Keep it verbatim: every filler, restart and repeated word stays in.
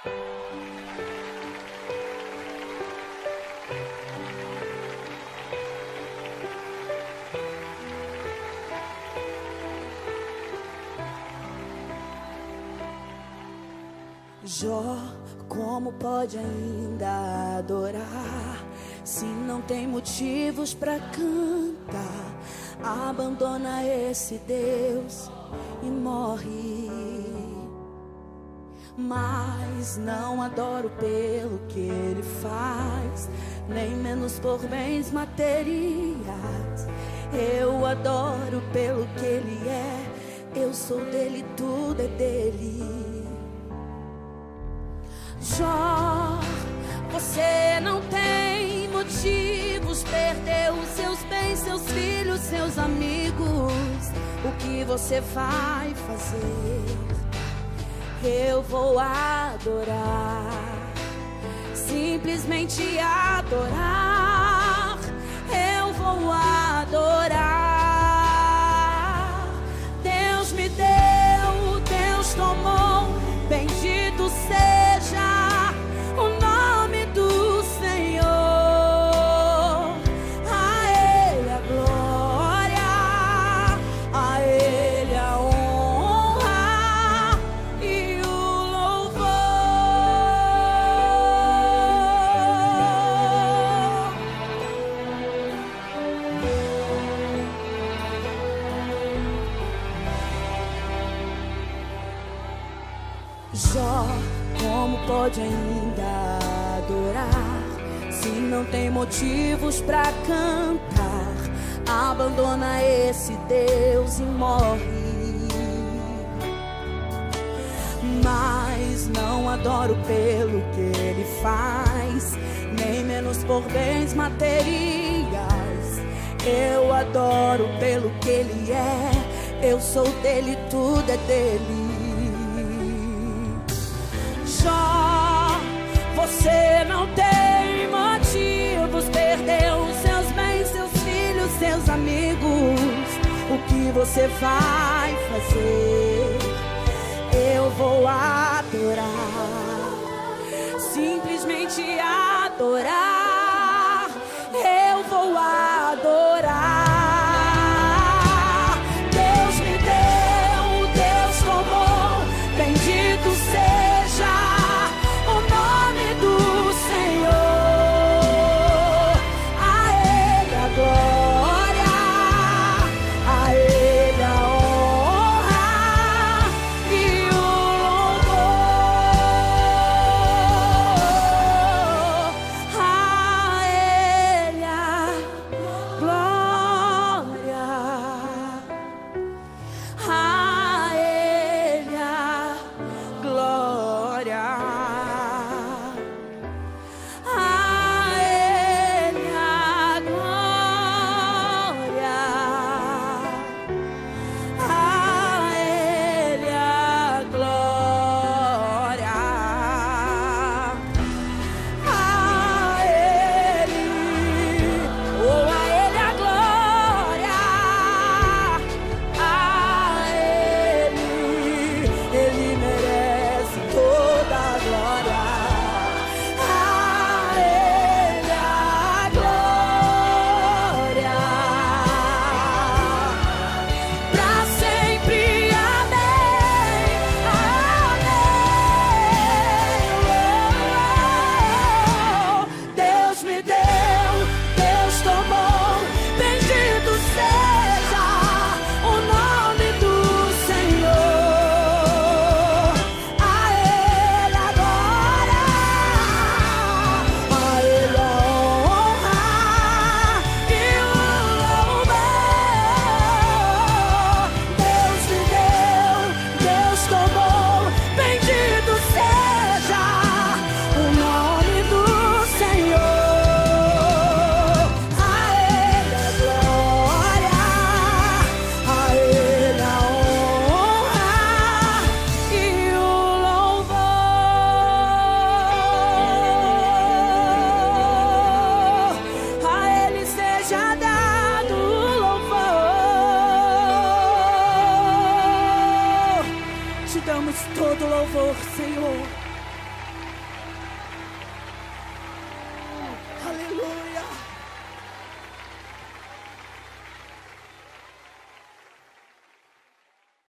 Jó, como pode ainda adorar se não tem motivos para cantar? Abandona esse Deus e morre. Mas não adoro pelo que ele faz, nem menos por bens materiais. Eu adoro pelo que ele é, eu sou dele, tudo é dele. Jó, você não tem motivos, perdeu os seus bens, seus filhos, seus amigos. O que você vai fazer? Eu vou adorar, simplesmente adorar. Eu vou adorar. Deus me deu, Deus tomou, bendito seja o nome do Senhor. A Ele a glória, a Ele a honra e o louvor. Jó, como pode ainda adorar se não tem motivos pra cantar? Abandona esse Deus e morre. Mas não adoro pelo que ele faz, nem menos por bens materiais. Eu adoro pelo que ele é, eu sou dele, tudo é dele. Jó, você não tem motivos, perdeu os seus bens, seus filhos, seus amigos. O que você vai fazer? Eu vou adorar, simplesmente adorar. Eu vou adorar. Deus me deu, Deus tomou, bendito seja o nome do Senhor. A Ele a glória, a Ele a honra e o louvor. A Ele a glória, a Ele a glória, a Ele a glória, a Ele a glória, a Ele, oh, a Ele a glória, a Ele, Ele merece toda a glória. A Ele a glória, pra sempre, amém, amém. Deus me deu, Deus tomou, bendito seja o nome do Senhor. A Ele a glória, a Ele a honra e o louvor. Deus me deu, Deus tomou, bendito seja o nome do Senhor. A Ele a glória, a Ele a honra e o louvor. A Ele seja dado o louvor. Te damos todo o louvor, Senhor.